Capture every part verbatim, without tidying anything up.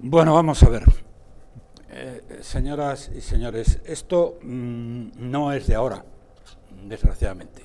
Bueno, vamos a ver. Eh, señoras y señores, esto mmm, no es de ahora, desgraciadamente.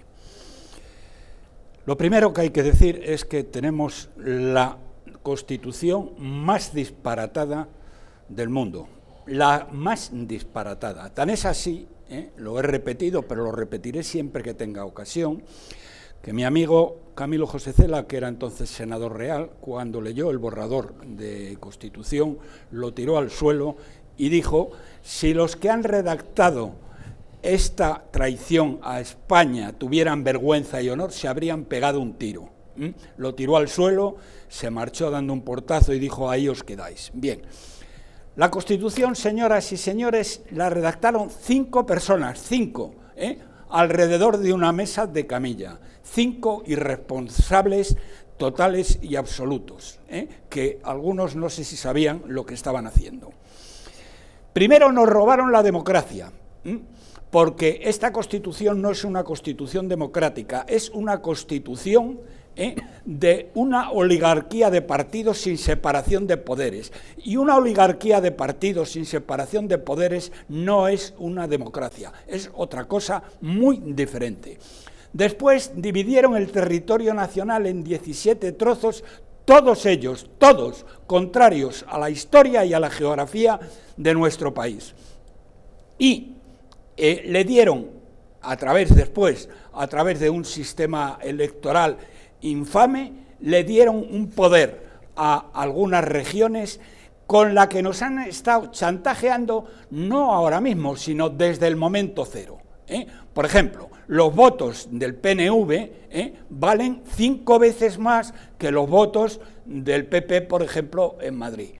Lo primero que hay que decir es que tenemos la Constitución más disparatada del mundo, la más disparatada. Tan es así, eh, lo he repetido, pero lo repetiré siempre que tenga ocasión, que mi amigo Camilo José Cela, que era entonces senador real, cuando leyó el borrador de Constitución, lo tiró al suelo y dijo: si los que han redactado esta traición a España tuvieran vergüenza y honor, se habrían pegado un tiro. ¿Mm? Lo tiró al suelo, se marchó dando un portazo y dijo: ahí os quedáis. Bien. La Constitución, señoras y señores, la redactaron cinco personas, cinco, ¿eh? alrededor de una mesa de camilla, cinco irresponsables totales y absolutos, ¿eh? que algunos no sé si sabían lo que estaban haciendo. Primero nos robaron la democracia, ¿eh? porque esta Constitución no es una Constitución democrática, es una Constitución ¿eh? de una oligarquía de partidos sin separación de poderes. Y una oligarquía de partidos sin separación de poderes no es una democracia, es otra cosa muy diferente. Después dividieron el territorio nacional en diecisiete trozos, todos ellos, todos contrarios a la historia y a la geografía de nuestro país. Y eh, le dieron, a través después, a través de un sistema electoral infame, le dieron un poder a algunas regiones con la que nos han estado chantajeando no ahora mismo, sino desde el momento cero. ¿eh? Por ejemplo, los votos del P N V ¿eh? valen cinco veces más que los votos del P P, por ejemplo, en Madrid.